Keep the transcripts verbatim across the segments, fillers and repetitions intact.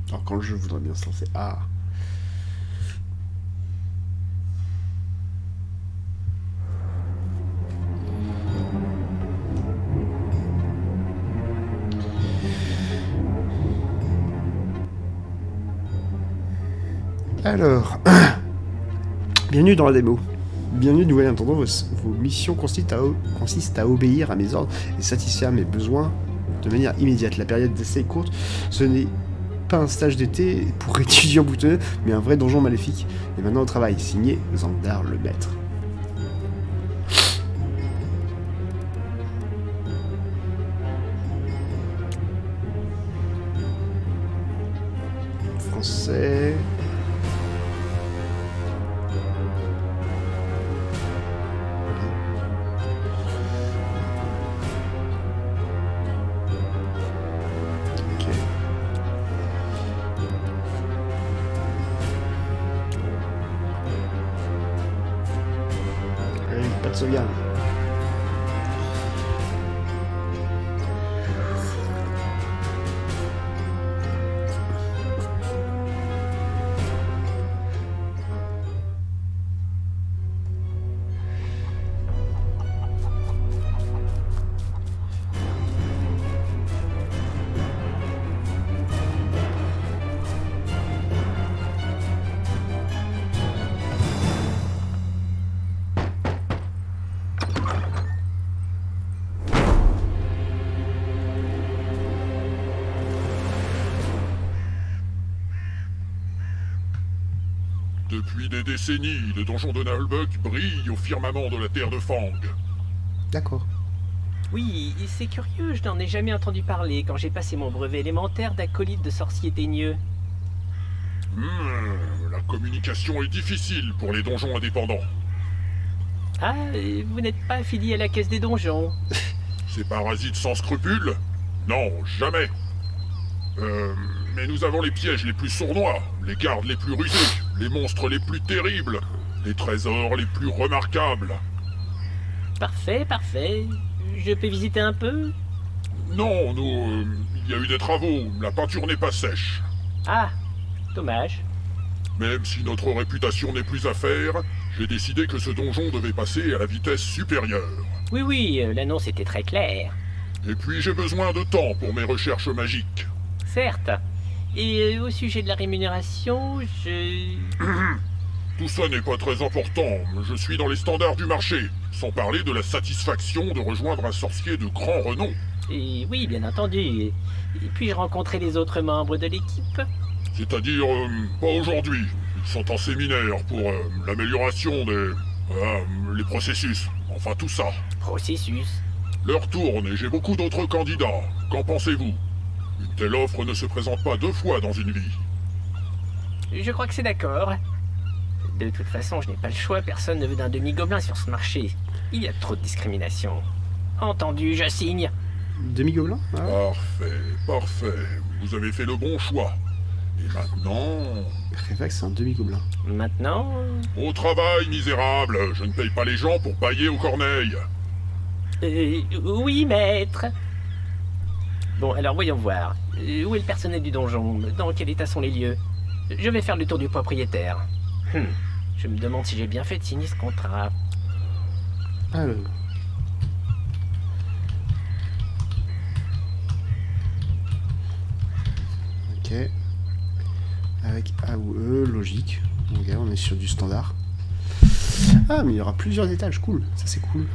Alors quand le jeu voudrait bien se lancer. Ah. Alors, bienvenue dans la démo. Bienvenue, nouvel intendant. Vos, vos missions consistent à, consistent à obéir à mes ordres et satisfaire mes besoins de manière immédiate. La période d'essai est courte. Ce n'est pas un stage d'été pour étudiants boutonneux, mais un vrai donjon maléfique. Et maintenant au travail. Signé Xandar le maître. Français. Pas de sauvegarde. Depuis des décennies, le donjon de Nalbuck brille au firmament de la terre de Fang. D'accord. Oui, c'est curieux, je n'en ai jamais entendu parler quand j'ai passé mon brevet élémentaire d'acolyte de sorcier teigneux. Hmm, la communication est difficile pour les donjons indépendants. Ah, vous n'êtes pas affilié à la caisse des donjons? Ces parasites sans scrupules? Non, jamais. Euh, mais nous avons les pièges les plus sournois, les gardes les plus rusés, les monstres les plus terribles, les trésors les plus remarquables. Parfait, parfait. Je peux visiter un peu? Non, nous... euh, il y a eu des travaux, la peinture n'est pas sèche. Ah, dommage. Même si notre réputation n'est plus à faire, j'ai décidé que ce donjon devait passer à la vitesse supérieure. Oui, oui, euh, l'annonce était très claire. Et puis j'ai besoin de temps pour mes recherches magiques. Certes. Et euh, au sujet de la rémunération, je... Tout ça n'est pas très important, je suis dans les standards du marché, sans parler de la satisfaction de rejoindre un sorcier de grand renom. Et oui, bien entendu. Et puis-je rencontrer les autres membres de l'équipe? C'est-à-dire, euh, pas aujourd'hui. Ils sont en séminaire pour euh, l'amélioration des... euh, les processus. Enfin tout ça. Processus. L'heure tourne et j'ai beaucoup d'autres candidats. Qu'en pensez-vous? Une telle offre ne se présente pas deux fois dans une vie. Je crois que c'est d'accord. De toute façon, je n'ai pas le choix, personne ne veut d'un demi-gobelin sur ce marché. Il y a trop de discrimination. Entendu, je signe. Demi-gobelin ah. Parfait, parfait. Vous avez fait le bon choix. Et maintenant... Révax, c'est un demi-gobelin. Maintenant... Au travail, misérable. Je ne paye pas les gens pour pailler aux corneilles. Euh, oui, maître. Bon, alors voyons voir. Euh, où est le personnel du donjon? Dans quel état sont les lieux? Je vais faire le tour du propriétaire. Hum, je me demande si j'ai bien fait de signer ce contrat. Alors... Ok. Avec A ou E, logique. Ok, on est sur du standard. Ah, mais il y aura plusieurs étages, cool. Ça, c'est cool.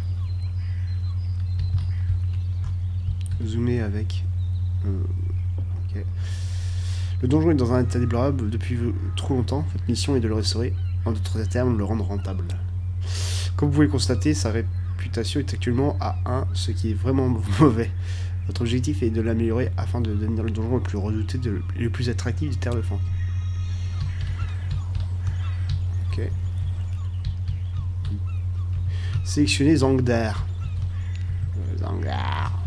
Zoomer avec... Euh, ok. Le donjon est dans un état déplorable depuis trop longtemps. Votre mission est de le restaurer, en d'autres termes, le rendre rentable. Comme vous pouvez le constater, sa réputation est actuellement à un, ce qui est vraiment mauvais. Votre objectif est de l'améliorer afin de devenir le donjon le plus redouté de, et le plus attractif du Terre de Fang. Ok. Sélectionnez Xandar. Xandar.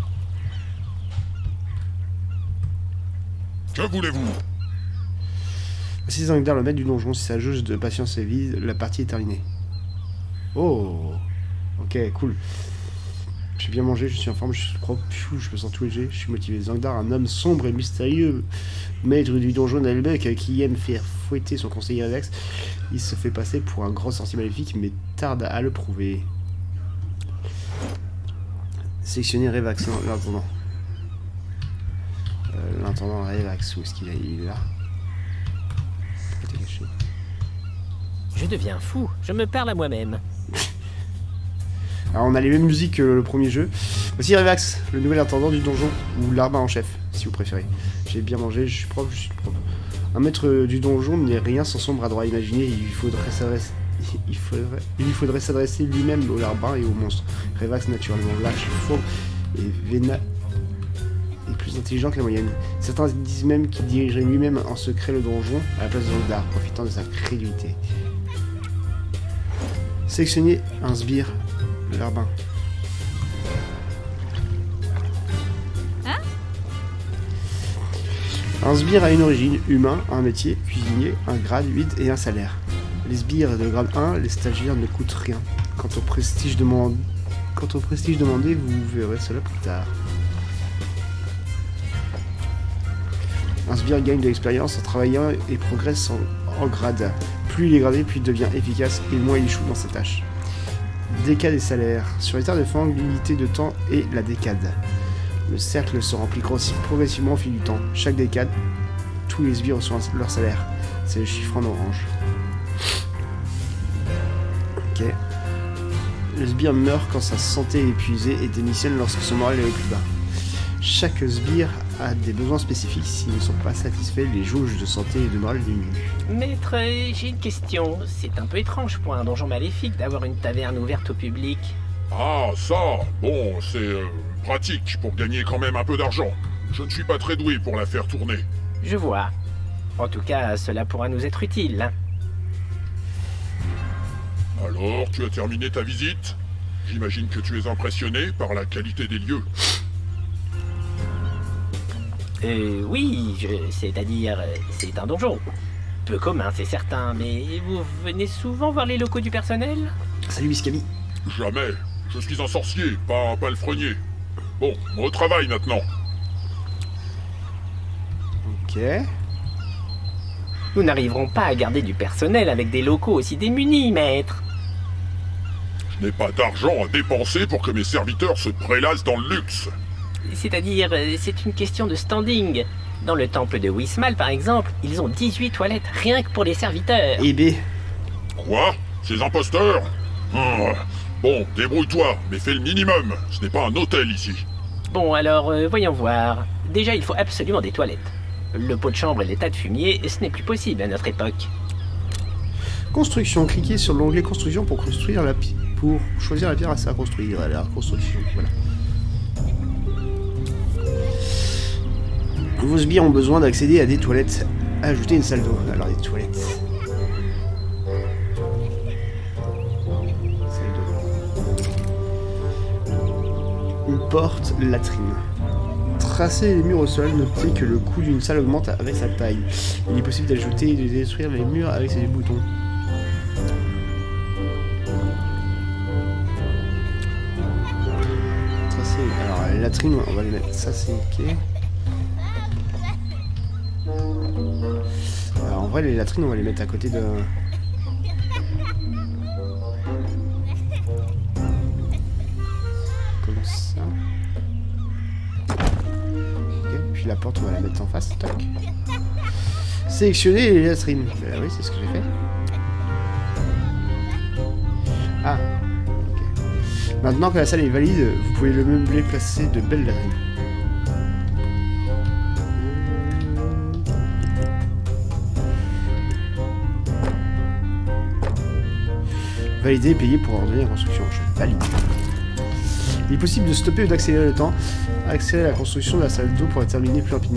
Que voulez-vous? Voici Xandar, le maître du donjon. Si sa jauge de patience est vide, la partie est terminée. Oh. Ok, cool. J'ai bien mangé, je suis en forme, je suis propre, pfiou, je me sens tout léger, je suis motivé. Zangdar, un homme sombre et mystérieux, maître du donjon d'Albec qui aime faire fouetter son conseiller Revax. Il se fait passer pour un grand sorcier maléfique, mais tarde à le prouver. Sélectionner Revax, l'intendant. Euh, l'intendant Revax, où est-ce qu'il est? Il est là. Pourquoi t'es caché? Je deviens fou, je me parle à moi-même. Alors on a les mêmes musiques que le premier jeu. Voici Revax, le nouvel intendant du donjon, ou l'arbre en chef, si vous préférez. J'ai bien mangé, je suis propre, je suis propre. Un maître du donjon n'est rien sans son bras droit. Imaginez, il faudrait s'adresser, il faudrait, il lui faudrait s'adresser lui-même au larbin et au monstre. Revax, naturellement lâche, faux et vénal est plus intelligent que la moyenne. Certains disent même qu'il dirigerait lui-même en secret le donjon à la place de Zangdar, profitant de sa crédulité. Sélectionnez un sbire. Le larbin. Hein? Un sbire a une origine, humain, un métier, cuisinier, un grade huit et un salaire. Les sbires de grade un, les stagiaires ne coûtent rien. Quant au prestige demandé, Quant au prestige demandé, vous verrez cela plus tard. Un sbire gagne de l'expérience en travaillant et progresse en, en grade. Plus il est gradé, plus il devient efficace et moins il échoue dans ses tâches. Décade et salaire. Sur les terres de fang, l'unité de temps est la décade. Le cercle se remplit progressivement au fil du temps. Chaque décade, tous les sbires reçoivent leur salaire. C'est le chiffre en orange. Ok. Le sbire meurt quand sa santé est épuisée et démissionne lorsque son moral est le plus bas. Chaque sbire a des besoins spécifiques. S'ils ne sont pas satisfaits, les jauges de santé et de morale diminuent. Maître, j'ai une question. C'est un peu étrange pour un donjon maléfique d'avoir une taverne ouverte au public. Ah, ça, bon, c'est euh, pratique pour gagner quand même un peu d'argent. Je ne suis pas très doué pour la faire tourner. Je vois. En tout cas, cela pourra nous être utile. Hein. Alors, tu as terminé ta visite? J'imagine que tu es impressionné par la qualité des lieux. Euh, oui, je, c'est-à-dire, c'est un donjon. Peu commun, c'est certain, mais vous venez souvent voir les locaux du personnel? Salut Miskami. Jamais. Je suis un sorcier, pas un palefrenier. Bon, au travail maintenant. Ok. Nous n'arriverons pas à garder du personnel avec des locaux aussi démunis, maître. Je n'ai pas d'argent à dépenser pour que mes serviteurs se prélassent dans le luxe. C'est-à-dire, c'est une question de standing. Dans le temple de Wismal, par exemple, ils ont dix-huit toilettes, rien que pour les serviteurs. Et B. Quoi? Ces imposteurs? Hum, Bon, débrouille-toi, mais fais le minimum. Ce n'est pas un hôtel ici. Bon, alors, euh, voyons voir. Déjà, il faut absolument des toilettes. Le pot de chambre et les tas de fumier, ce n'est plus possible à notre époque. Construction. Cliquez sur l'onglet construction pour construire la pi- pour choisir la pierre à construire. Alors, construction, voilà. Vos sbires ont besoin d'accéder à des toilettes. Ajoutez une salle d'eau. Alors, des toilettes. Salle d'eau. Une porte latrine. Tracez les murs au sol. Notez que le coût d'une salle augmente avec sa taille. Il est possible d'ajouter et de détruire les murs avec ces boutons. Tracer. Alors, les latrines, on va les mettre. Ça, c'est ok. Alors, en vrai, les latrines, on va les mettre à côté de... Comme ça. Ok, puis la porte, on va la mettre en face. Tac. Sélectionner les latrines. Euh, oui, c'est ce que j'ai fait. Ah. Ok. Maintenant que la salle est valide, vous pouvez le meubler, placer de belles latrines. Valider et payer pour ordonner la construction. Je valide. Il est possible de stopper ou d'accélérer le temps. Accélérer la construction de la salle d'eau pour la terminer plus rapidement.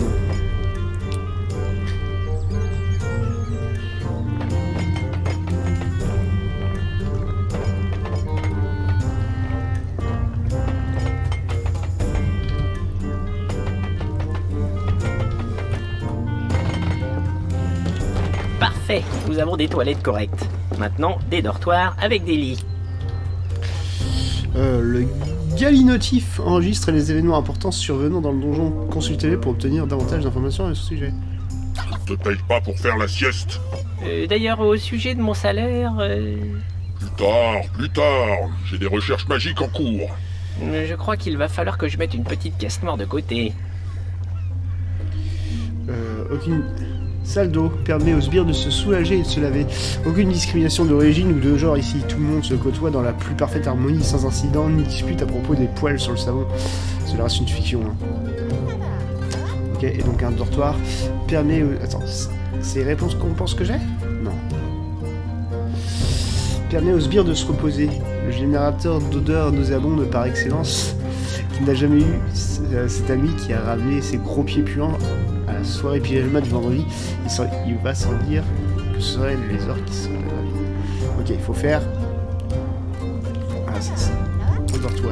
Parfait, nous avons des toilettes correctes. Maintenant, des dortoirs avec des lits. Euh, le Galinotif enregistre les événements importants survenant dans le donjon. Consultez-les pour obtenir davantage d'informations à ce sujet. Je te paye pas pour faire la sieste. Euh, D'ailleurs, au sujet de mon salaire... euh, Plus tard, plus tard. J'ai des recherches magiques en cours. Je crois qu'il va falloir que je mette une petite caisse noire de côté. Euh, aucune... Salle d'eau permet aux sbires de se soulager et de se laver. Aucune discrimination d'origine ou de genre ici. Tout le monde se côtoie dans la plus parfaite harmonie, sans incident ni dispute à propos des poils sur le savon. Cela reste une fiction. Hein. Ok, et donc un dortoir permet... Aux... Attends, c'est réponse qu'on pense que j'ai? Non. Permet aux sbires de se reposer. Le générateur d'odeur nauséabonde par excellence qu'il n'a jamais eu, cet ami qui a ramené ses gros pieds puants à la soirée pyjama du vendredi, il, sans, il va sans dire que ce seraient les orques qui sont là. Ok, il faut faire... Ah, c'est ça. Un dortoir.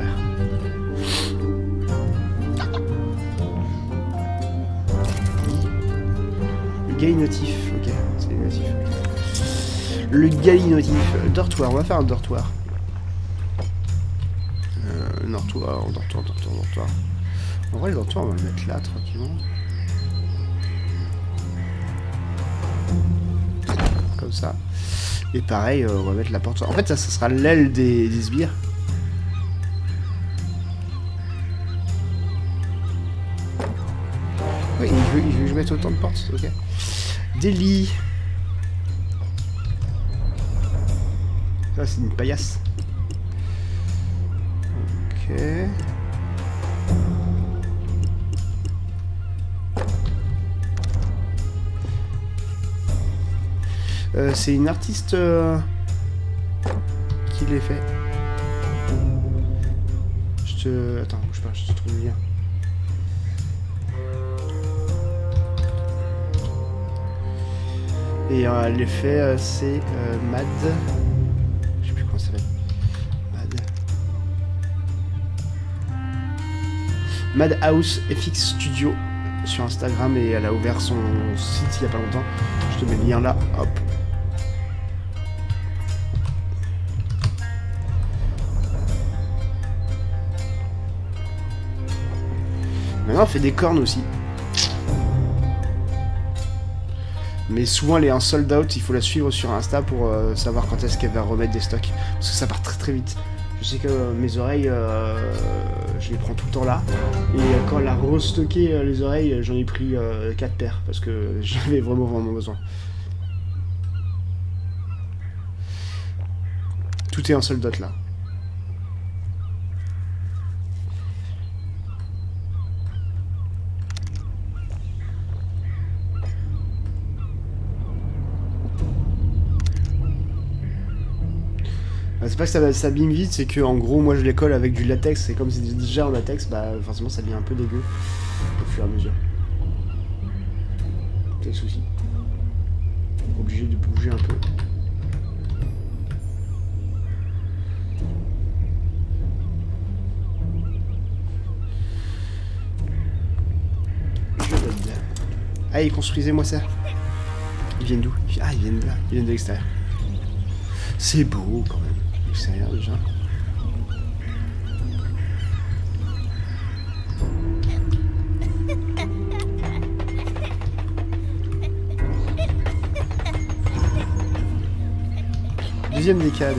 Le galinotif. Ok, c'est les notifs. Le galinotif. Dortoir, on va faire un dortoir. Euh, dortoir, dortoir, dortoir, dortoir. En vrai, le dortoir, on va le mettre là, tranquillement. Comme ça. Et pareil, euh, on va mettre la porte. En fait, ça, ça sera l'aile des, des sbires. Oui, il veut, il veut que je mette autant de portes, ok. Des lits. Ça, c'est une paillasse. Ok. Euh, c'est une artiste euh, qui l'ait fait. Je te... Attends, bouge pas, je te trouve bien. Et euh, l'effet, euh, c'est euh, Mad... Je sais plus comment ça s'appelle. Mad... Madhouse F X Studio sur Instagram et elle a ouvert son site il y a pas longtemps. Je te mets le lien là, hop. Maintenant, on fait des cornes aussi. Mais souvent, elle est en sold out. Il faut la suivre sur Insta pour euh, savoir quand est-ce qu'elle va remettre des stocks. Parce que ça part très très vite. Je sais que euh, mes oreilles, euh, je les prends tout le temps là. Et euh, quand elle a restocké euh, les oreilles, j'en ai pris euh, quatre paires. Parce que j'avais vraiment vraiment besoin. Tout est en sold out là. C'est pas que ça s'abîme vite, c'est que en gros moi je les colle avec du latex et comme c'est déjà en latex, bah forcément ça devient un peu dégueu au fur et à mesure. C'est le souci. Obligé de bouger un peu. Je l'aide. Allez, construisez-moi ça. Ils viennent d'où? Ah, ils viennent de là, ils viennent de l'extérieur. C'est beau quand même. L'extérieur déjà. Deuxième décade.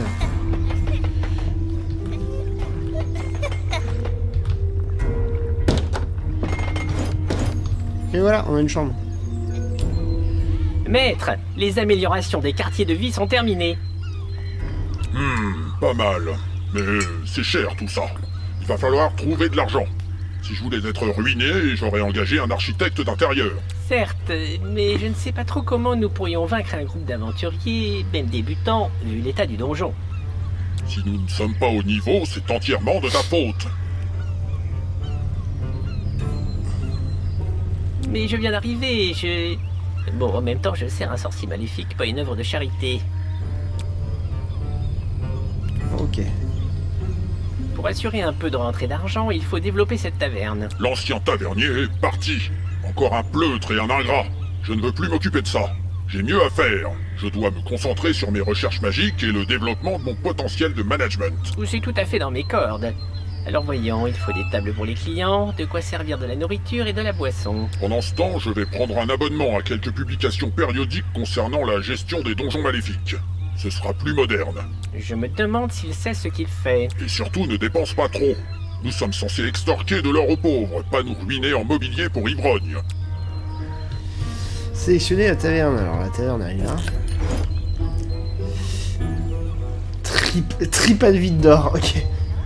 Et voilà, on a une chambre. Maître, les améliorations des quartiers de vie sont terminées. Hmm, pas mal. Mais c'est cher tout ça. Il va falloir trouver de l'argent. Si je voulais être ruiné, j'aurais engagé un architecte d'intérieur. Certes, mais je ne sais pas trop comment nous pourrions vaincre un groupe d'aventuriers, même débutants, vu l'état du donjon. Si nous ne sommes pas au niveau, c'est entièrement de ta faute. Mais je viens d'arriver, je... Bon, en même temps, je sers un sorcier maléfique, pas une œuvre de charité. Ok. Pour assurer un peu de rentrée d'argent, il faut développer cette taverne. L'ancien tavernier est parti. Encore un pleutre et un ingrat. Je ne veux plus m'occuper de ça. J'ai mieux à faire. Je dois me concentrer sur mes recherches magiques et le développement de mon potentiel de management. C'est tout à fait dans mes cordes. Alors voyons, il faut des tables pour les clients, de quoi servir de la nourriture et de la boisson. Pendant ce temps, je vais prendre un abonnement à quelques publications périodiques concernant la gestion des donjons maléfiques. Ce sera plus moderne. Je me demande s'il sait ce qu'il fait. Et surtout, ne dépense pas trop. Nous sommes censés extorquer de l'or aux pauvres, pas nous ruiner en mobilier pour ivrogne. Sélectionner la taverne. Alors la taverne elle est là. Trip... Tripa de vide d'or, ok.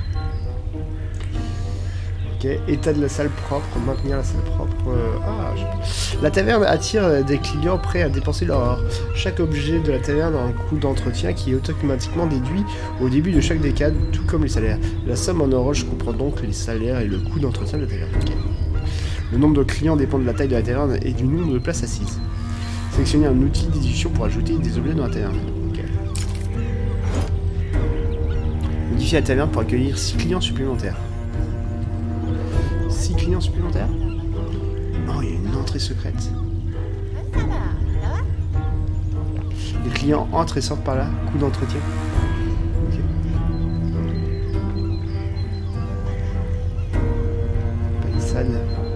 Ok, état de la salle propre, maintenir la salle propre. Euh, ah, je... La taverne attire des clients prêts à dépenser leur or. Chaque objet de la taverne a un coût d'entretien qui est automatiquement déduit au début de chaque décade, tout comme les salaires. La somme en orange comprend donc les salaires et le coût d'entretien de la taverne. Okay. Le nombre de clients dépend de la taille de la taverne et du nombre de places assises. Sélectionner un outil d'édition pour ajouter des objets dans la taverne. Okay. Modifier la taverne pour accueillir six clients supplémentaires. six clients supplémentaires? Oh, il y a une entrée secrète. Les clients entrent et sortent par là. Coût d'entretien. Okay. Palissade.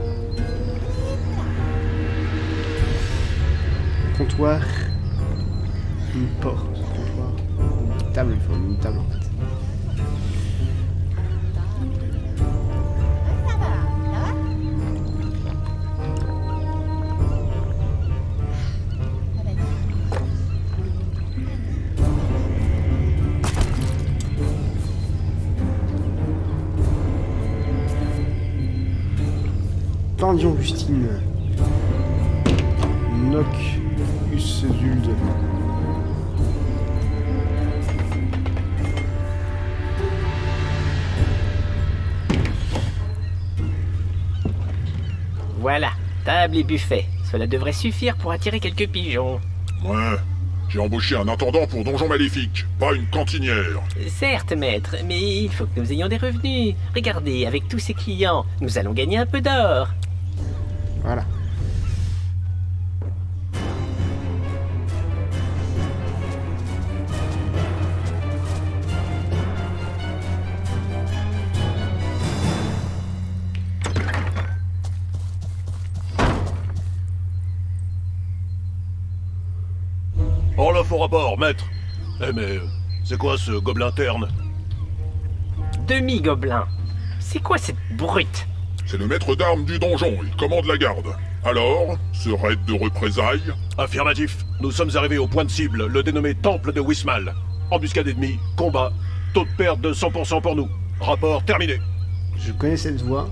Comptoir. Une porte. Comptoir. Une table, il faut une table en fait. Pendion Augustine. Noc Ussulde. Voilà, table et buffet. Cela devrait suffire pour attirer quelques pigeons. Ouais, j'ai embauché un intendant pour Donjon Maléfique, pas une cantinière. Certes, maître, mais il faut que nous ayons des revenus. Regardez, avec tous ces clients, nous allons gagner un peu d'or. Voilà. Orloff au rapport, maître. Eh mais, c'est quoi ce gobelin terne? Demi-gobelin. C'est quoi cette brute? C'est le maître d'armes du donjon, il commande la garde. Alors, ce raid de représailles? Affirmatif. Nous sommes arrivés au point de cible, le dénommé Temple de Wismal. Embuscade ennemie, combat, taux de perte de cent pour cent pour nous. Rapport terminé. Je connais cette voix.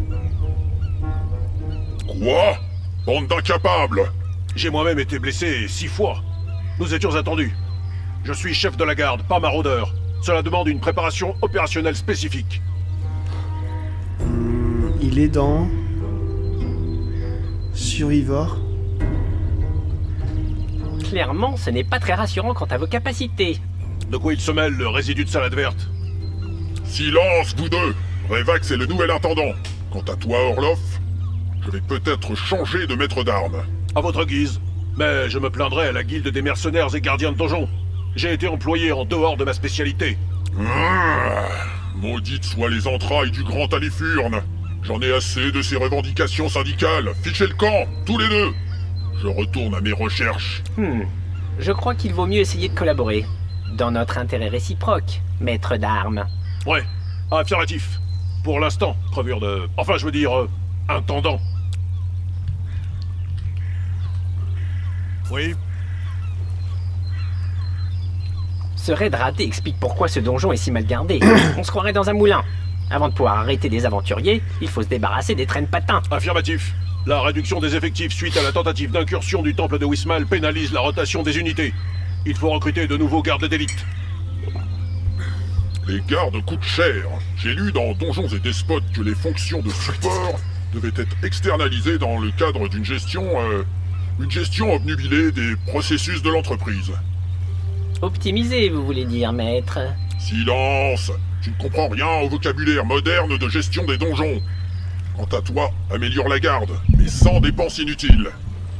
Quoi? Bande d'incapables! J'ai moi-même été blessé six fois. Nous étions attendus. Je suis chef de la garde, pas maraudeur. Cela demande une préparation opérationnelle spécifique. Hum, il est dans... Survivor. Clairement, ce n'est pas très rassurant quant à vos capacités. De quoi il se mêle, le résidu de salade verte? Silence, vous deux! Revax est le nouvel intendant. Quant à toi, Orloff, je vais peut-être changer de maître d'armes. À votre guise. Mais je me plaindrai à la guilde des mercenaires et gardiens de donjon. J'ai été employé en dehors de ma spécialité. Ah, maudites soient les entrailles du grand Alifurne. J'en ai assez de ces revendications syndicales. Fichez le camp, tous les deux. Je retourne à mes recherches. Hmm. Je crois qu'il vaut mieux essayer de collaborer. Dans notre intérêt réciproque, maître d'armes. Ouais, affirmatif. Pour l'instant, crevure de... Enfin, je veux dire, euh, intendant. Oui. Ce raid raté explique pourquoi ce donjon est si mal gardé. On se croirait dans un moulin. Avant de pouvoir arrêter des aventuriers, il faut se débarrasser des traînes patins. Affirmatif. La réduction des effectifs suite à la tentative d'incursion du temple de Wismal pénalise la rotation des unités. Il faut recruter de nouveaux gardes d'élite. Les gardes coûtent cher. J'ai lu dans Donjons et Despotes que les fonctions de support devaient être externalisées dans le cadre d'une gestion... Euh, une gestion obnubilée des processus de l'entreprise. Optimisé, vous voulez dire, maître? Silence! Tu ne comprends rien au vocabulaire moderne de gestion des donjons. Quant à toi, améliore la garde, mais sans dépenses inutiles.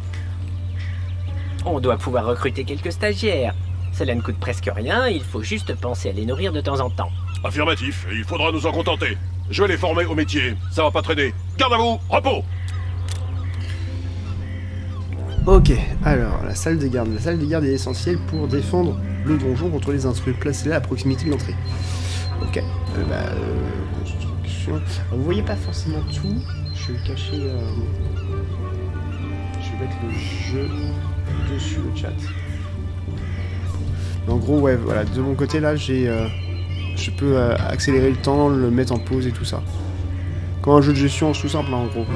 On doit pouvoir recruter quelques stagiaires. Cela ne coûte presque rien, il faut juste penser à les nourrir de temps en temps. Affirmatif, il faudra nous en contenter. Je vais les former au métier. Ça va pas traîner. Garde à vous, repos. Ok, alors, la salle de garde. La salle de garde est essentielle pour défendre le donjon contre les intrus. Placez-la à proximité de l'entrée. Ok, euh, bah, euh, construction. Alors, vous voyez pas forcément tout. Je vais cacher... Euh... Je vais mettre le jeu dessus le chat. En gros, ouais, voilà, de mon côté, là, j'ai... Euh... Je peux euh, accélérer le temps, le mettre en pause et tout ça. Comme un jeu de gestion tout simple, hein, en gros.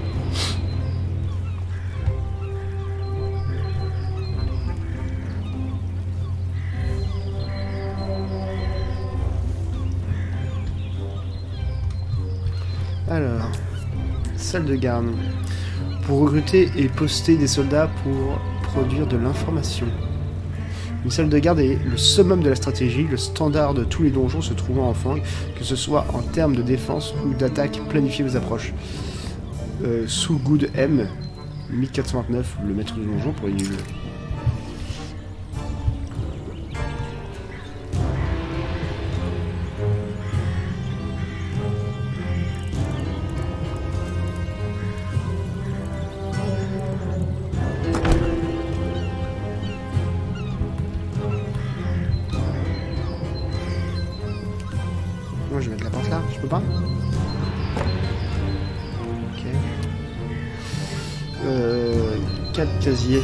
Alors, salle de garde. Pour recruter et poster des soldats pour produire de l'information. Une salle de garde est le summum de la stratégie, le standard de tous les donjons se trouvant en fang, que ce soit en termes de défense ou d'attaque, planifiez vos approches. Euh, sous Good M, mille quatre cent vingt-neuf, le maître du donjon pour les nuls. Moi je vais mettre la porte là, je peux pas? Ok. Euh, quatre casiers.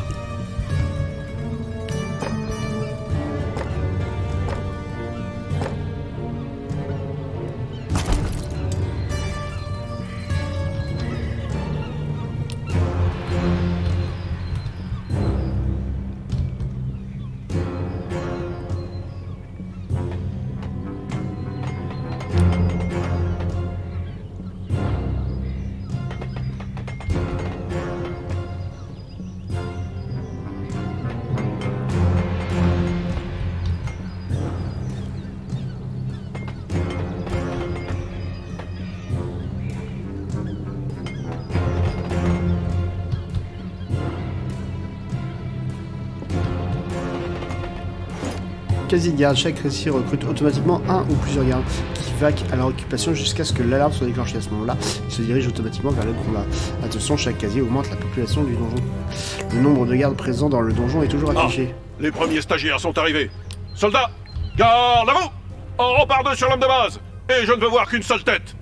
Quasi de garde, chaque récit recrute automatiquement un ou plusieurs gardes qui vaquent à leur occupation jusqu'à ce que l'alarme soit déclenchée. À ce moment-là, ils se dirigent automatiquement vers le combat. Attention, chaque casier augmente la population du donjon. Le nombre de gardes présents dans le donjon est toujours affiché. Ah, les premiers stagiaires sont arrivés. Soldats, garde à vous! On repart deux sur l'homme de base, et je ne veux voir qu'une seule tête.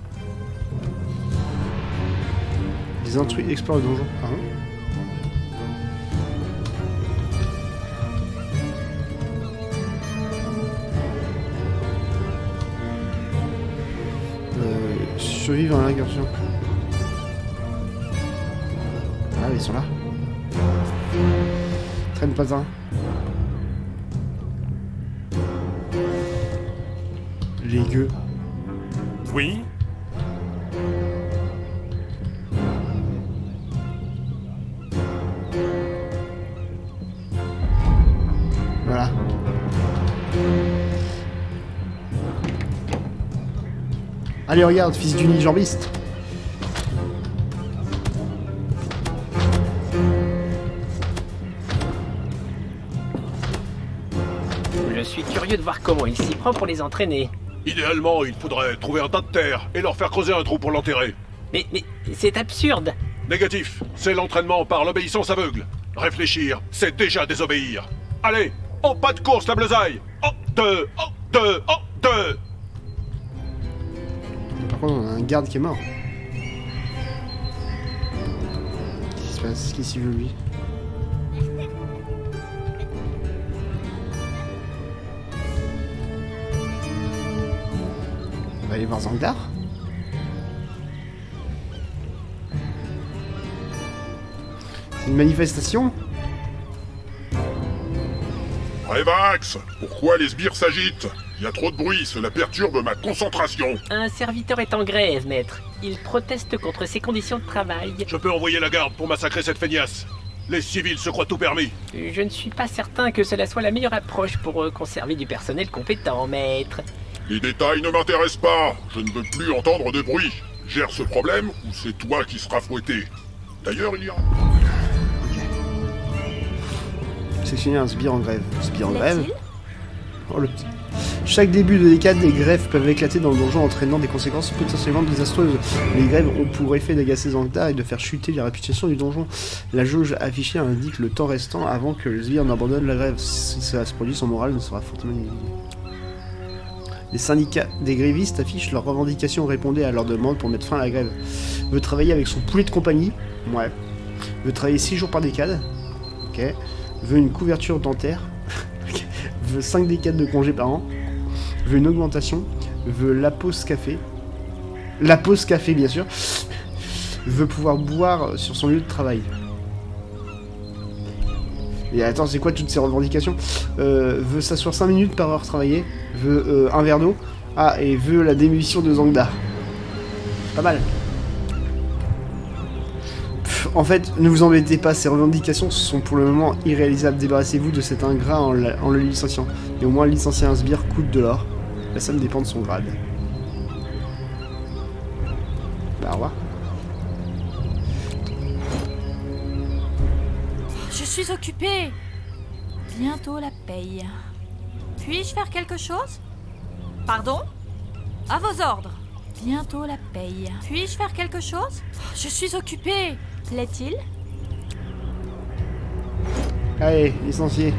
Les intrus explorent le donjon. Ah, hein. Survivre à l'incursion. Ah, ils sont là. Traîne pas un. Les gueux. Oui. Voilà. Allez, regarde, fils d'unijambiste. Je suis curieux de voir comment il s'y prend pour les entraîner. Idéalement, il faudrait trouver un tas de terre et leur faire creuser un trou pour l'enterrer. Mais, mais c'est absurde. Négatif, c'est l'entraînement par l'obéissance aveugle. Réfléchir, c'est déjà désobéir. Allez, en pas de course la bleusaille. En deux, en deux, en deux. Par contre, on a un garde qui est mort. Qu'est-ce qui se passe? Qu'est-ce qu'il veut, lui? On va aller voir Zangdar. C'est une manifestation? Revax, pourquoi les sbires s'agitent? Il y a trop de bruit, cela perturbe ma concentration. Un serviteur est en grève, maître. Il proteste contre ses conditions de travail. Je peux envoyer la garde pour massacrer cette feignasse. Les civils se croient tout permis. Je ne suis pas certain que cela soit la meilleure approche pour euh, conserver du personnel compétent, maître. Les détails ne m'intéressent pas. Je ne veux plus entendre de bruit. Gère ce problème ou c'est toi qui seras fouetté. D'ailleurs, il y a... Sectionner un sbire en grève. Sbire en grève? Oh, le petit... Chaque début de décade, des grèves peuvent éclater dans le donjon, entraînant des conséquences potentiellement désastreuses. Les grèves ont pour effet d'agacer Zangda et de faire chuter la réputation du donjon. La jauge affichée indique le temps restant avant que le sbire n'abandonne la grève. Si cela se produit, son moral ne sera fortement éliminé. Les syndicats des grévistes affichent leurs revendications, répondez à leurs demandes pour mettre fin à la grève. Veut travailler avec son poulet de compagnie. Ouais. Veut travailler six jours par décade. Ok. Veut une couverture dentaire. Veut cinq décades de congé par an. Veut une augmentation. Veut la pause café. La pause café, bien sûr. Veut pouvoir boire sur son lieu de travail. Et attends, c'est quoi toutes ces revendications? euh, Veut s'asseoir cinq minutes par heure travaillée. Veut euh, un verre d'eau. Ah, et veut la démission de Zangda. Pas mal. Pff, en fait, ne vous embêtez pas, ces revendications sont pour le moment irréalisables. Débarrassez-vous de cet ingrat en, en le licenciant. Et au moins, licencier un sbire coûte de l'or. La somme dépend de son grade. Bah, au revoir. Je suis occupée. Bientôt la paye. Puis-je faire quelque chose? Pardon? À vos ordres. Bientôt la paye. Puis-je faire quelque chose? Je suis occupée. Plaît-il? Allez, licencié.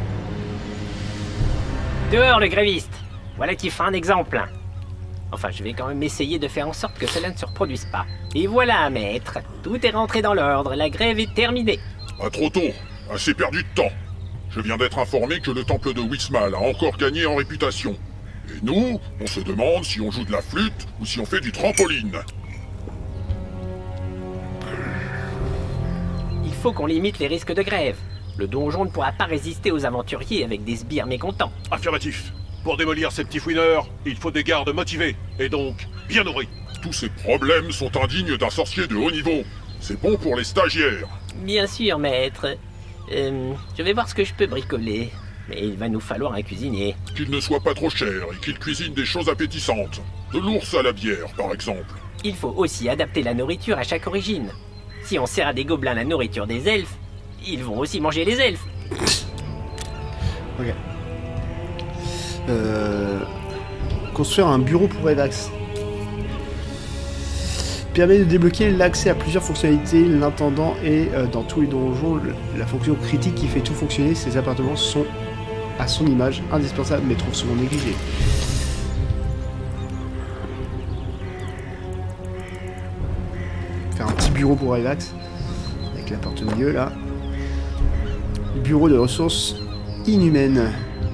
Dehors le gréviste. Voilà qui fait un exemple. Enfin, je vais quand même essayer de faire en sorte que cela ne se reproduise pas. Et voilà, maître. Tout est rentré dans l'ordre. La grève est terminée. Pas trop tôt. Assez perdu de temps. Je viens d'être informé que le temple de Wismal a encore gagné en réputation. Et nous, on se demande si on joue de la flûte ou si on fait du trampoline. Il faut qu'on limite les risques de grève. Le donjon ne pourra pas résister aux aventuriers avec des sbires mécontents. Affirmatif. Pour démolir ces petits fouineurs, il faut des gardes motivés, et donc bien nourris. Tous ces problèmes sont indignes d'un sorcier de haut niveau. C'est bon pour les stagiaires. Bien sûr, maître. Euh, je vais voir ce que je peux bricoler. Mais il va nous falloir un cuisinier. Qu'il ne soit pas trop cher et qu'il cuisine des choses appétissantes. De l'ours à la bière, par exemple. Il faut aussi adapter la nourriture à chaque origine. Si on sert à des gobelins la nourriture des elfes, ils vont aussi manger les elfes. Ok. Euh... Construire un bureau pour Evax. Permet de débloquer l'accès à plusieurs fonctionnalités. L'intendant est, euh, dans tous les donjons, le, la fonction critique qui fait tout fonctionner. Ces appartements sont, à son image, indispensables mais trop souvent négligés. Faire un petit bureau pour Evax. Avec la porte au milieu, là. Bureau de ressources inhumaines.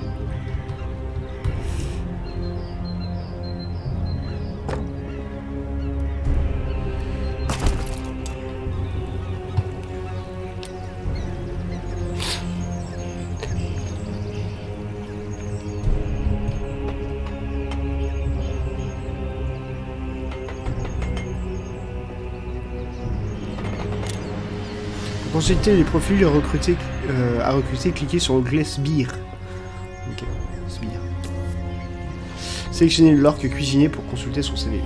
Pour consulter les profils recrutés, euh, à recruter, cliquez sur l'onglet Sbire. Ok, Sbire. Sélectionnez l'orque cuisinier pour consulter son C V.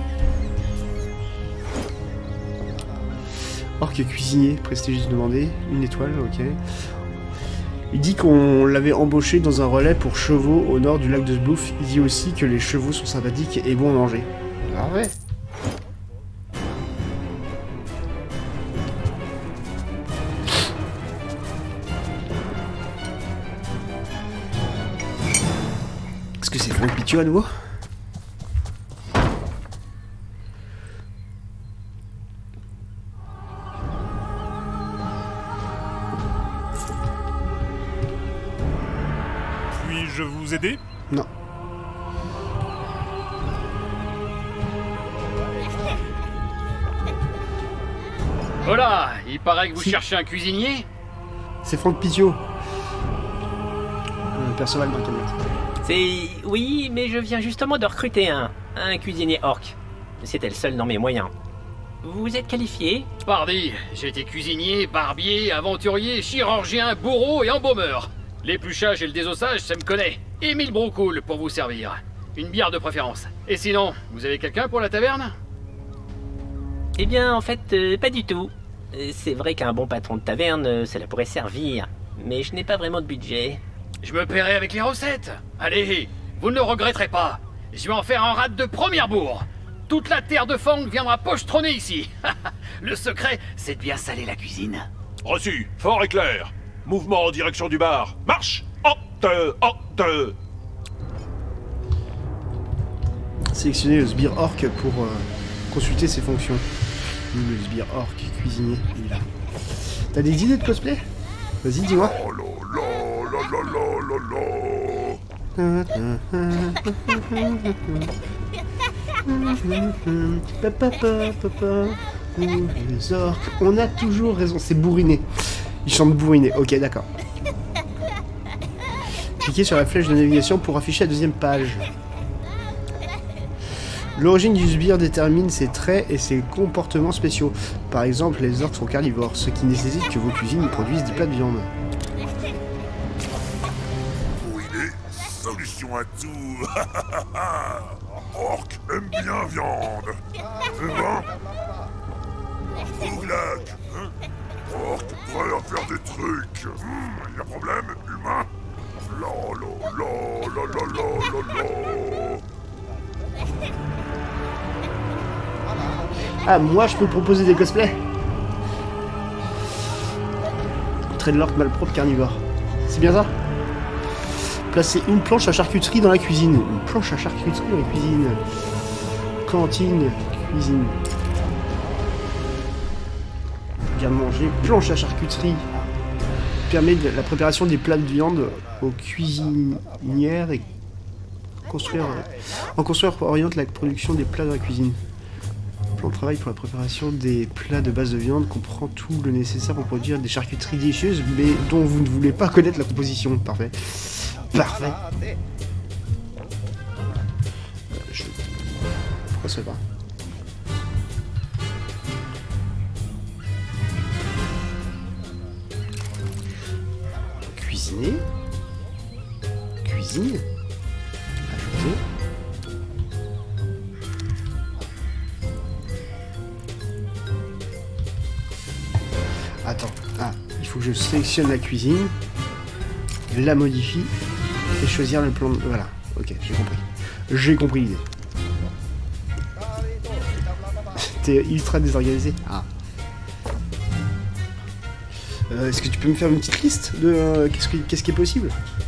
Orque cuisinier, prestigieuse demandée, une étoile, ok. Il dit qu'on l'avait embauché dans un relais pour chevaux au nord du lac de Sblouf. Il dit aussi que les chevaux sont sympathiques et bons à manger. Ah ouais. Est-ce que c'est Franck Pitiot à nouveau? Puis-je vous aider? Non. Oh là, il paraît que vous Si. cherchez un cuisinier? C'est Franck Pitiot. Euh, Perceval dans quel maître. C'est... Oui, mais je viens justement de recruter un. Un cuisinier orc. C'était le seul dans mes moyens. Vous êtes qualifié? Pardi, j'ai été cuisinier, barbier, aventurier, chirurgien, bourreau et embaumeur. L'épluchage et le désossage, ça me connaît. Et mille brocoule pour vous servir. Une bière de préférence. Et sinon, vous avez quelqu'un pour la taverne? Eh bien, en fait, euh, pas du tout. Euh, C'est vrai qu'un bon patron de taverne, euh, cela pourrait servir. Mais je n'ai pas vraiment de budget. Je me paierai avec les recettes. Allez, Vous ne le regretterez pas. Je vais en faire un rade de première bourre. Toute la terre de Fang viendra pochetronner ici. Le secret, c'est de bien saler la cuisine. Reçu, fort et clair. Mouvement en direction du bar. Marche. En deux, en deux. Sélectionnez le sbire orc pour euh, consulter ses fonctions. Le sbire orc, cuisinier, il est là. T'as des idées de cosplay? Vas-y, dis-moi. Oh là là là là là là là. Papa, papa, les orques. On a toujours raison, c'est bourriné. Il chante bourriné, ok, d'accord. Cliquez sur la flèche de navigation pour afficher la deuxième page. L'origine du sbire détermine ses traits et ses comportements spéciaux. Par exemple, les orques sont carnivores, ce qui nécessite que vos cuisines produisent des plats de viande. Bourriné, solution à tout. Orc aime bien viande. Hein? Ouglac, hein? Orc prêt à faire des trucs. Hmm, y a problème, humain? La la la la la la la la. Ah, moi je peux proposer des cosplays. Trait de l'orque malpropre carnivore. C'est bien ça? Placez une planche à charcuterie dans la cuisine. Une planche à charcuterie dans la cuisine. Cantine, cuisine. Bien manger. Planche à charcuterie. Permet de la préparation des plats de viande aux cuisinières et construire. En construire oriente la production des plats dans la cuisine. Plan de travail pour la préparation des plats de base de viande comprend tout le nécessaire pour produire des charcuteries délicieuses, mais dont vous ne voulez pas connaître la composition. Parfait. Parfait. Je... Pourquoi ça va pas? Cuisiner. Cuisine. Ajouter. Attends, ah, il faut que je sélectionne la cuisine, la modifie et choisir le plan de... Voilà, ok, j'ai compris. J'ai compris l'idée. T'es ultra désorganisé. Ah. Euh, Est-ce que tu peux me faire une petite liste de euh, qu'est-ce qui, qu'est-ce qui est possible?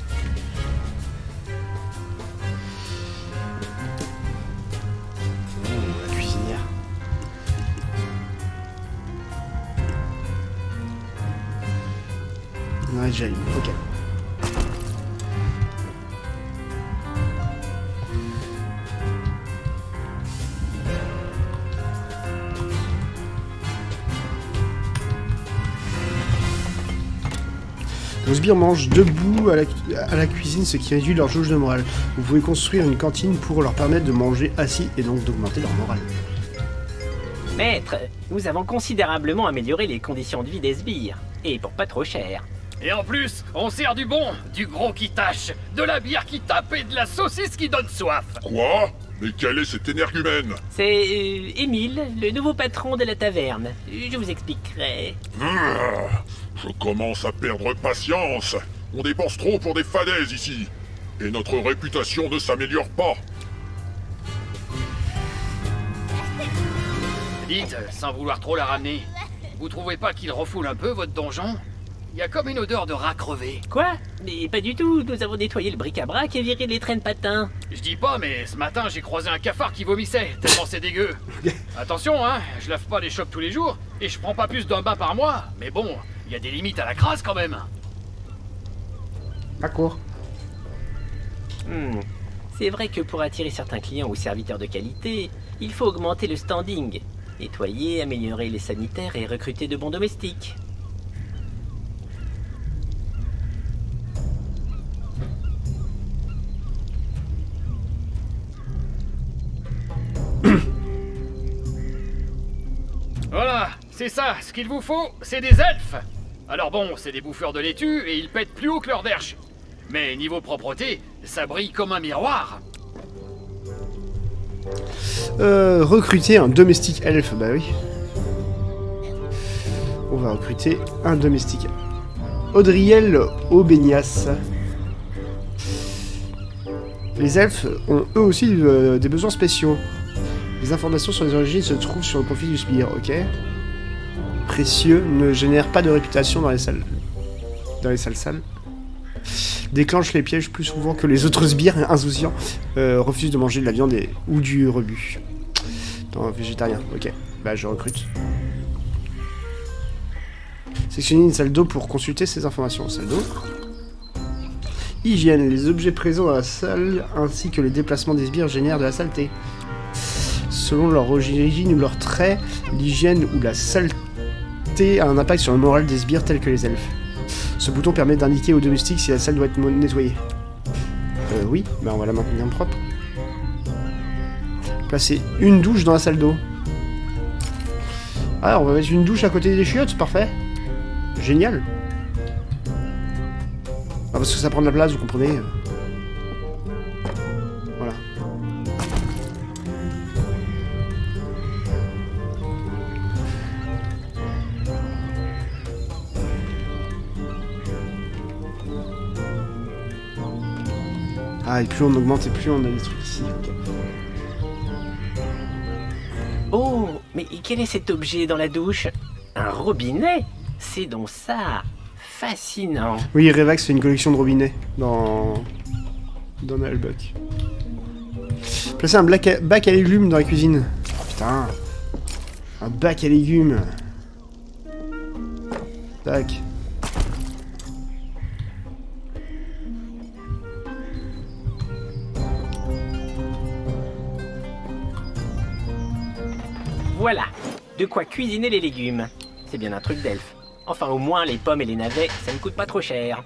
La cuisinière. Ouais, déjà une, ok. Vos sbires mangent debout à la, à la cuisine, ce qui réduit leur jauge de morale. Vous pouvez construire une cantine pour leur permettre de manger assis et donc d'augmenter leur morale. Maître, nous avons considérablement amélioré les conditions de vie des sbires, et pour pas trop cher. Et en plus, on sert du bon, du gros qui tâche, de la bière qui tape et de la saucisse qui donne soif. Quoi? Mais quel est cet énergumène? C'est euh, Émile, le nouveau patron de la taverne. Je vous expliquerai. Ah, je commence à perdre patience. On dépense trop pour des fadaises ici. Et notre réputation ne s'améliore pas. Dites, sans vouloir trop la ramener, vous trouvez pas qu'il refoule un peu votre donjon? Il y a comme une odeur de rat crevé. Quoi? Mais pas du tout, nous avons nettoyé le bric-à-brac et viré les traînes patins. Je dis pas, mais ce matin j'ai croisé un cafard qui vomissait, tellement c'est dégueu. Attention, hein, je lave pas les chocs tous les jours, et je prends pas plus d'un bain par mois, mais bon, il y a des limites à la crasse quand même. D'accord. Hmm. C'est vrai que pour attirer certains clients ou serviteurs de qualité, il faut augmenter le standing, nettoyer, améliorer les sanitaires et recruter de bons domestiques. Voilà, c'est ça, ce qu'il vous faut, c'est des elfes. Alors bon, c'est des bouffeurs de laitue et ils pètent plus haut que leur derche. Mais niveau propreté, ça brille comme un miroir. Euh, recruter un domestique elfe, bah oui. On va recruter un domestique. Audriel Aubenias. Les elfes ont eux aussi euh, des besoins spéciaux. Les informations sur les origines se trouvent sur le profil du sbire, ok. Précieux, ne génère pas de réputation dans les salles. Dans les salles sales. Déclenche les pièges plus souvent que les autres sbires insouciants. Euh, refuse de manger de la viande et, ou du rebut. Non, végétarien, ok. Bah je recrute. Sélectionnez une salle d'eau pour consulter ces informations. Salle d'eau. Hygiène. Les objets présents dans la salle ainsi que les déplacements des sbires génèrent de la saleté. Selon leur origine ou leur trait, l'hygiène ou la saleté a un impact sur le moral des sbires tels que les elfes. Ce bouton permet d'indiquer aux domestiques si la salle doit être nettoyée. Euh, oui, bah on va la maintenir propre. Placer une douche dans la salle d'eau. Ah, on va mettre une douche à côté des chiottes, parfait. Génial. Ah, parce que ça prend de la place, vous comprenez. Voilà. Ah, et plus on augmente et plus on a des trucs ici. Okay. Oh, mais quel est cet objet dans la douche? Un robinet? C'est donc ça. Fascinant. Oui, Revax fait une collection de robinets dans... dans Nullbuck. Placer un bac à... bac à légumes dans la cuisine. Oh, putain. Un bac à légumes. Tac. Voilà, de quoi cuisiner les légumes. C'est bien un truc d'elfe. Enfin, au moins, les pommes et les navets, ça ne coûte pas trop cher.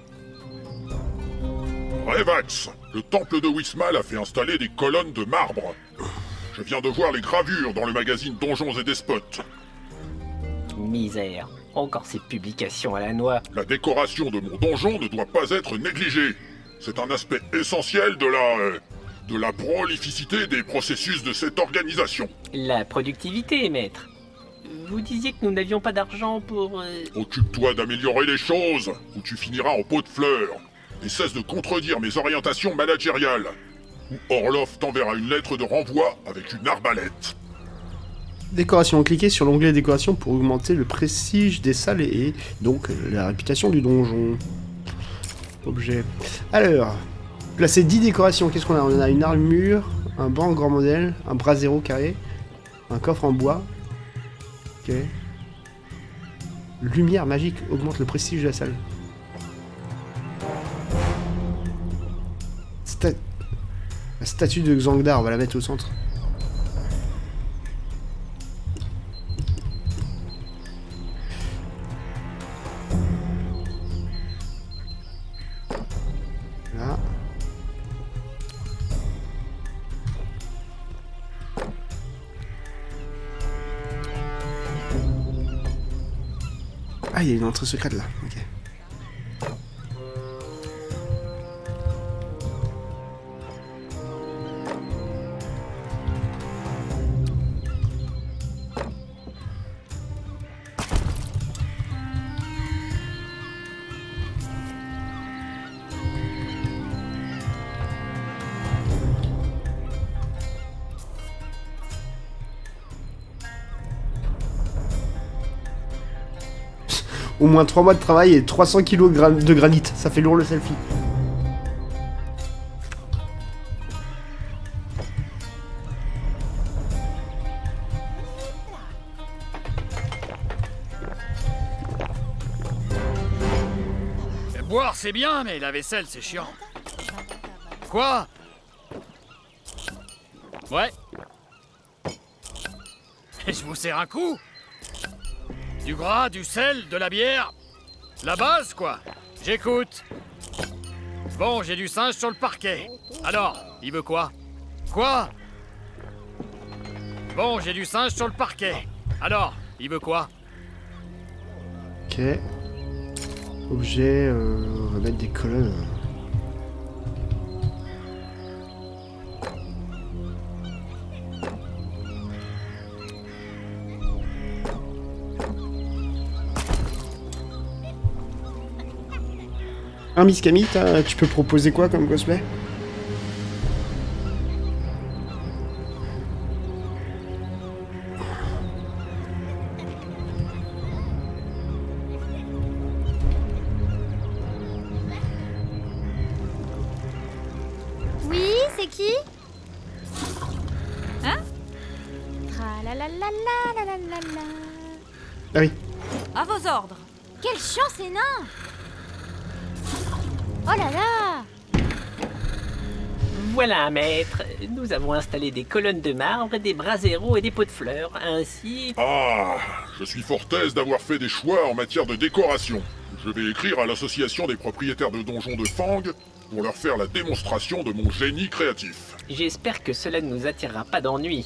Revax, le temple de Wismal a fait installer des colonnes de marbre. Je viens de voir les gravures dans le magazine Donjons et Despotes. Misère, encore ces publications à la noix. La décoration de mon donjon ne doit pas être négligée. C'est un aspect essentiel de la... Euh, de la prolificité des processus de cette organisation. La productivité, maître. Vous disiez que nous n'avions pas d'argent pour... Euh... Occupe-toi d'améliorer les choses, ou tu finiras en pot de fleurs. Et cesse de contredire mes orientations managériales. Ou Orloff t'enverra une lettre de renvoi avec une arbalète. Décoration. Cliquez sur l'onglet décoration pour augmenter le prestige des salles et donc la réputation du donjon. Objet. Alors, placer dix décorations. Qu'est-ce qu'on a? On a une armure, un banc grand modèle, un brasero carré, un coffre en bois. Ok. Lumière magique augmente le prestige de la salle. Sta- la statue de Xangdar, on va la mettre au centre. Là. Ah, il y a une entrée secrète là, ok. Au moins trois mois de travail et trois cents kilos de, gra de granit. Ça fait lourd le selfie. Boire c'est bien, mais la vaisselle c'est chiant. Quoi? Ouais. Je vous sers un coup? Du gras, du sel, de la bière? La base, quoi. J'écoute. Bon, j'ai du singe sur le parquet. Alors, il veut quoi? Quoi? Bon, j'ai du singe sur le parquet. Alors, il veut quoi? Ok. Objet, euh, on va mettre des colonnes. Un Miss Camille, tu peux proposer quoi comme cosplay? qui? Hein? Tralalalalalalala. Ah oui. À vos ordres. Quelle chance, les nains! Oh là là! Voilà, maître. Nous avons installé des colonnes de marbre, des braseros et des pots de fleurs. Ainsi... Ah, je suis fort aise d'avoir fait des choix en matière de décoration. Je vais écrire à l'association des propriétaires de donjons de Fang pour leur faire la démonstration de mon génie créatif. J'espère que cela ne nous attirera pas d'ennui.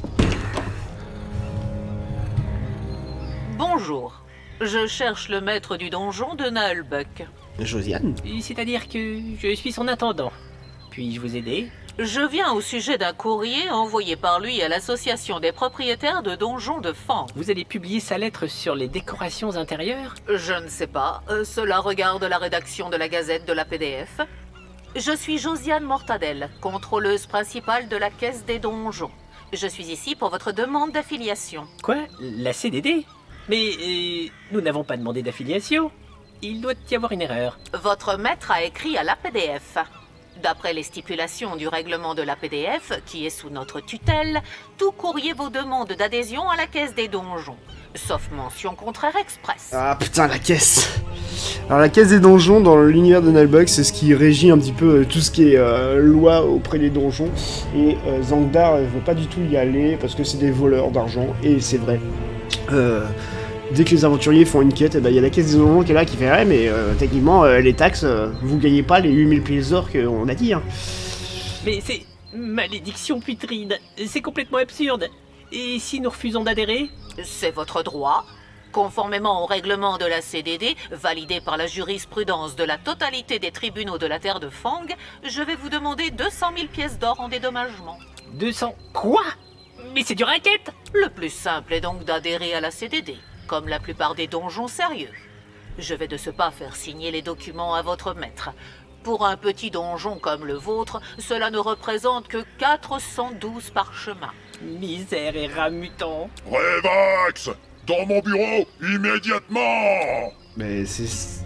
Bonjour. Je cherche le maître du donjon de Nullbuck. Josiane. C'est-à-dire que je suis son intendant. Puis-je vous aider? Je viens au sujet d'un courrier envoyé par lui à l'association des propriétaires de donjons de Fang. Vous allez publier sa lettre sur les décorations intérieures? Je ne sais pas. Euh, cela regarde la rédaction de la Gazette de la P D F. Je suis Josiane Mortadelle, contrôleuse principale de la Caisse des donjons. Je suis ici pour votre demande d'affiliation. Quoi? La C D D? Mais euh, nous n'avons pas demandé d'affiliation. Il doit y avoir une erreur. Votre maître a écrit à l'A P D F. D'après les stipulations du règlement de l'A P D F, qui est sous notre tutelle, tout courrier vaut demande d'adhésion à la Caisse des donjons, sauf mention contraire express. Ah putain, la caisse. Alors la caisse des donjons dans l'univers de Nullbuck, c'est ce qui régit un petit peu euh, tout ce qui est euh, loi auprès des donjons. Et euh, Zangdar ne veut pas du tout y aller parce que c'est des voleurs d'argent, et c'est vrai. Euh, dès que les aventuriers font une quête, il eh ben, y a la caisse des donjons qui est là qui fait ouais, mais euh, techniquement, euh, les taxes, euh, vous gagnez pas les huit mille pièces d'or qu'on a dit. Hein. Mais c'est... malédiction putride. C'est complètement absurde. Et si nous refusons d'adhérer? C'est votre droit. Conformément au règlement de la C D D, validé par la jurisprudence de la totalité des tribunaux de la terre de Fang, je vais vous demander deux cent mille pièces d'or en dédommagement. deux cents... Quoi? Mais c'est du racket! Le plus simple est donc d'adhérer à la C D D, comme la plupart des donjons sérieux. Je vais de ce pas faire signer les documents à votre maître. Pour un petit donjon comme le vôtre, cela ne représente que quatre cent douze parchemins. Misère et rat mutant. Revax! Dans mon bureau, immédiatement! Mais c'est...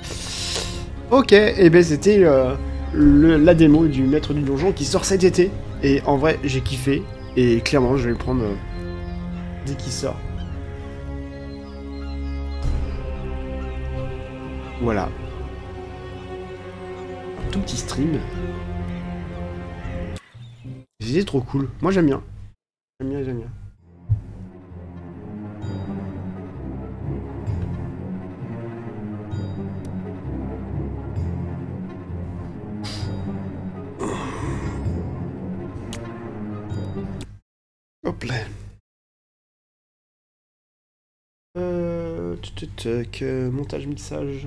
Ok, et ben c'était euh, le- la démo du maître du donjon qui sort cet été. Et en vrai, j'ai kiffé. Et clairement, je vais le prendre euh, dès qu'il sort. Voilà. Un tout petit stream. C'est trop cool. Moi, j'aime bien. J'aime bien, j'aime bien. Hop là. Euh... tuc, tuc, tuc, euh, montage, mixage.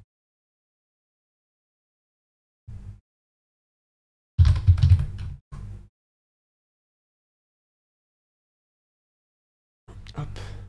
Hop.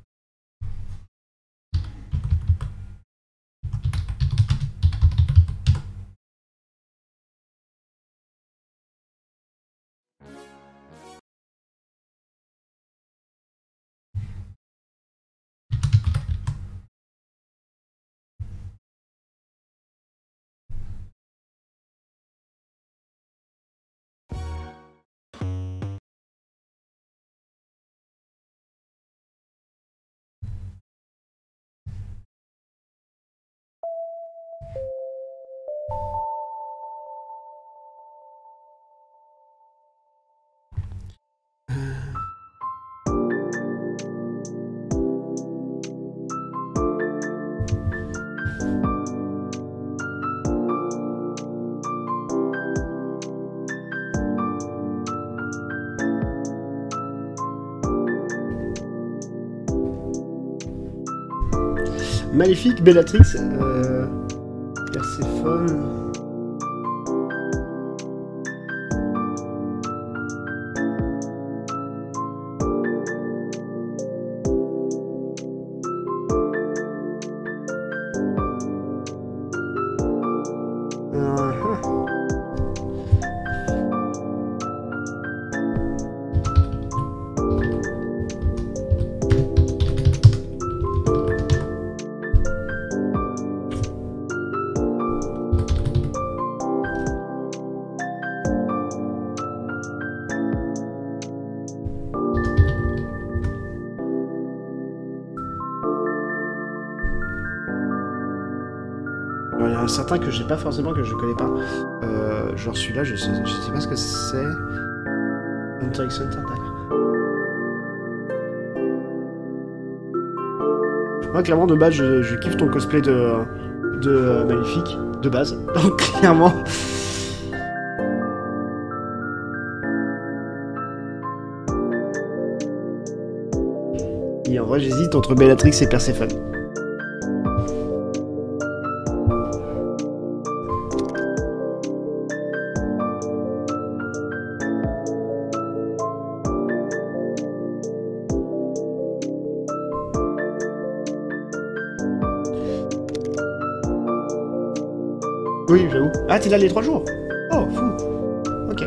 Maléfique, Bellatrix, euh, Perséphone. un certain que j'ai pas forcément, que je connais pas. Euh, genre celui-là, je sais, je sais pas ce que c'est. Hunter x Hunter, moi, clairement, de base, je, je kiffe ton cosplay de, de euh, Maléfique, de base. Donc, clairement. Et en vrai, j'hésite entre Bellatrix et Perséphone. Oui, j'avoue. Ah, t'es là les trois jours? Oh, fou. Ok.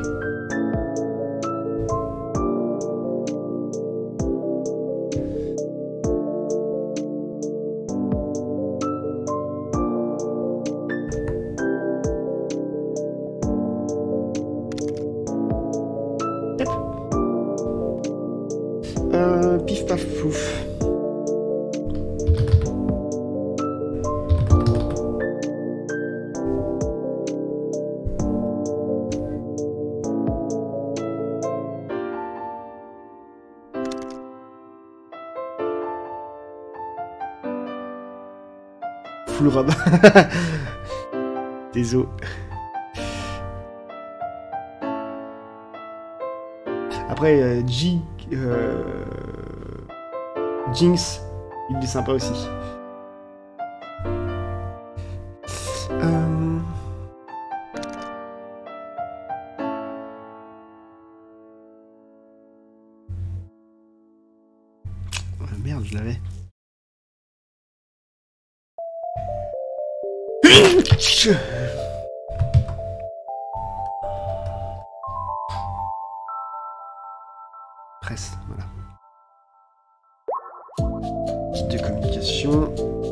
Yep. Euh, pif paf pouf. Full rabat. Désolé. Après, euh, G, euh, Jinx, il est sympa aussi. Euh... Oh, merde, je l'avais. Presse, voilà. Kit de communication.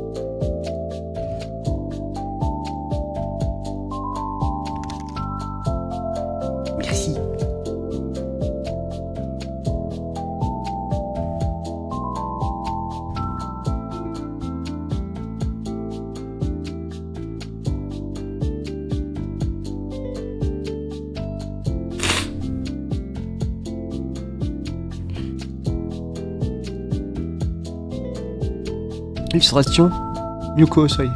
Merci. Illustration, Myuko Osoi.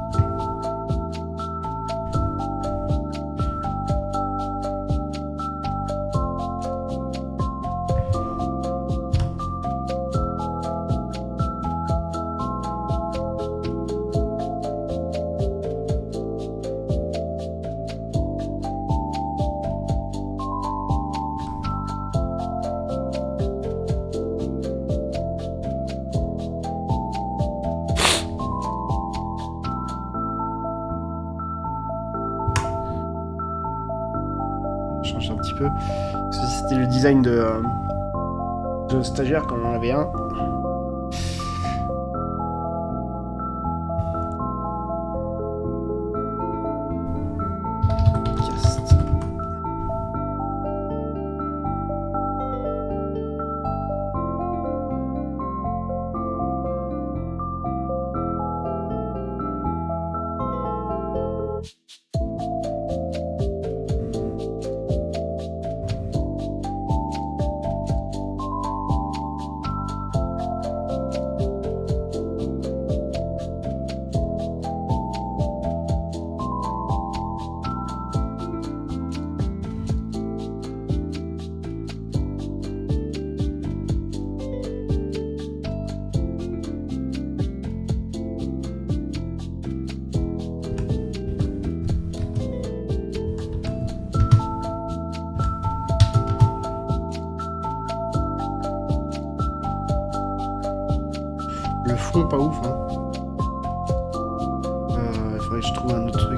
Change un petit peu. Parce que c'était le design de, euh, de stagiaire quand on en avait un. Cast. Le front pas ouf, hein. Euh, il faudrait que je trouve un autre truc.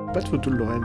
Pas de photo de Lorraine.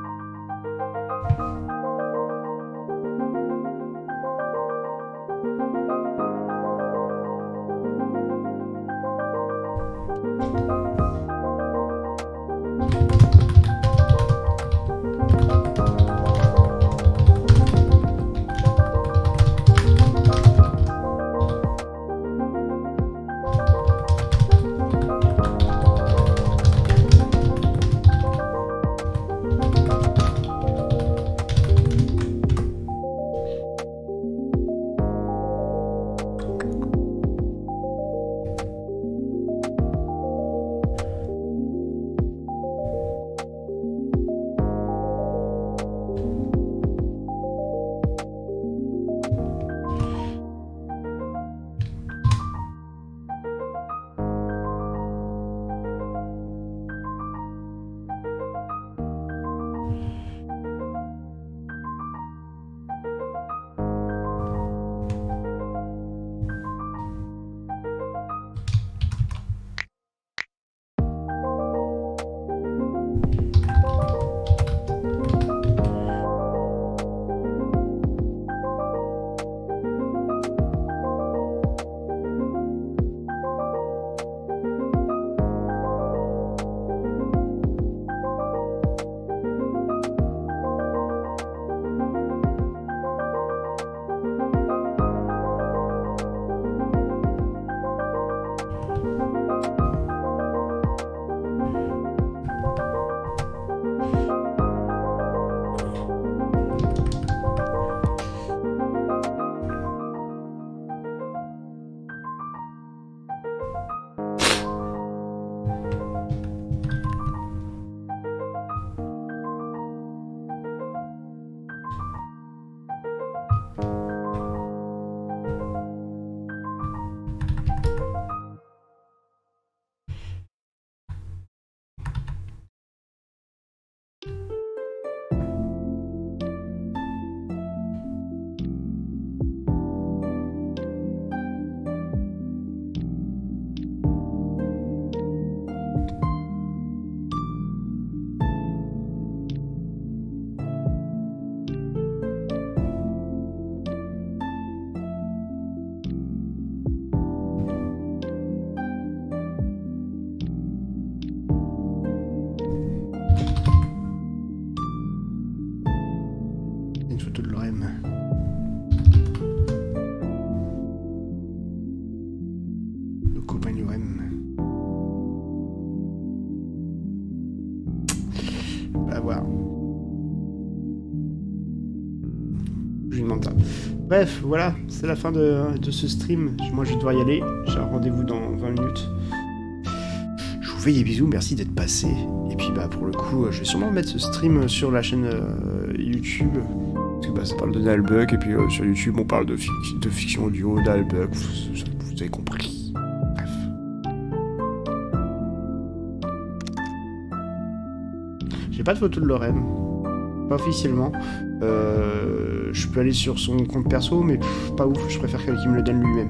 Bref, voilà, c'est la fin de, de ce stream. Moi, je vais devoir y aller. J'ai un rendez-vous dans vingt minutes. Je vous fais des bisous, merci d'être passé. Et puis, bah, pour le coup, je vais sûrement mettre ce stream sur la chaîne euh, YouTube. Parce que bah, ça parle de Nullbug. Et puis, euh, sur YouTube, on parle de, fic de fiction audio, Nullbug. Vous, vous avez compris. Bref. J'ai pas de photo de Lorraine. Pas officiellement. Euh, je peux aller sur son compte perso, mais pff, pas ouf, je préfère qu'il me le donne lui-même.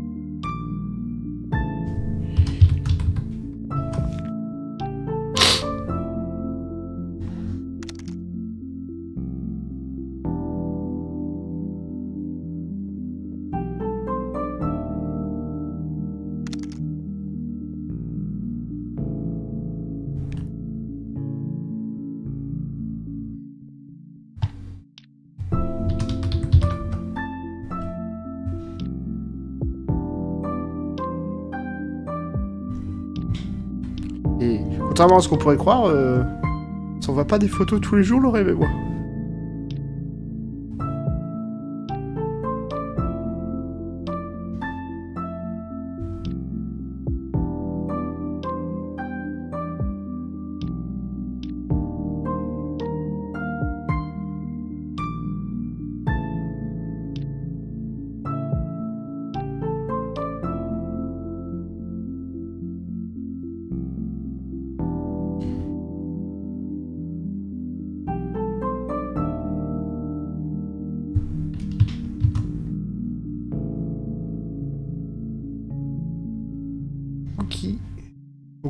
Et contrairement à ce qu'on pourrait croire, euh, ça envoie pas des photos tous les jours, Lauré, mais moi.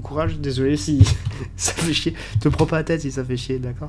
courage. Désolé si ça fait chier. Te prends pas la tête si ça fait chier, d'accord?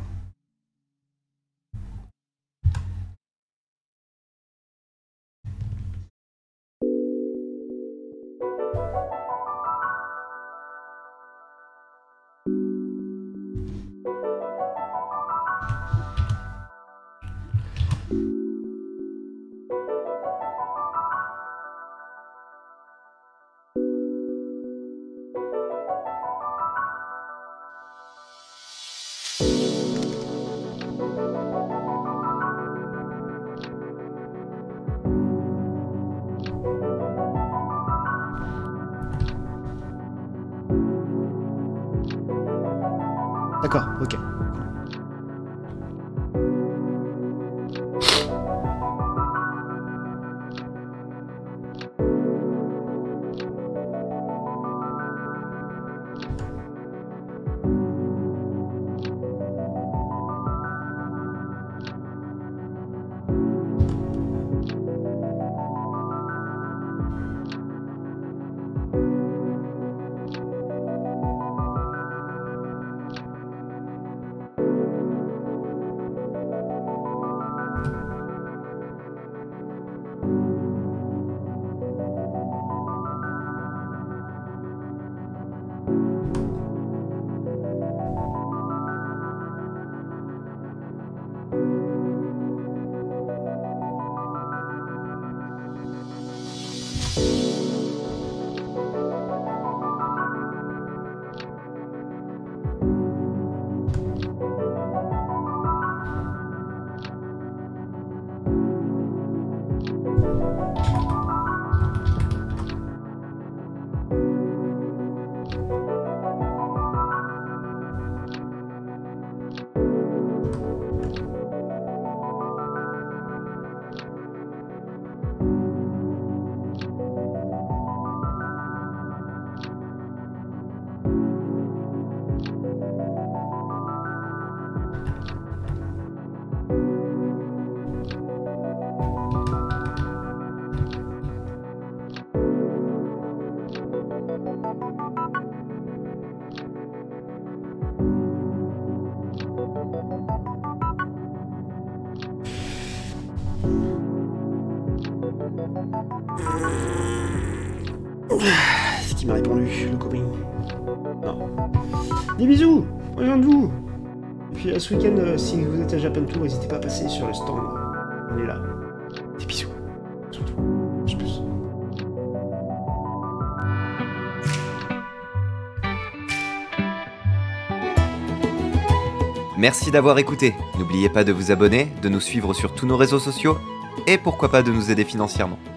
D'accord, ok. C'est qui m'a répondu, le copain. Non. Des bisous, rien de vous. Et puis à ce week-end, euh, si vous êtes à Japan Tour, n'hésitez pas à passer sur le stand. On est là. Des bisous. Surtout. Je plus. Merci d'avoir écouté. N'oubliez pas de vous abonner, de nous suivre sur tous nos réseaux sociaux et pourquoi pas de nous aider financièrement.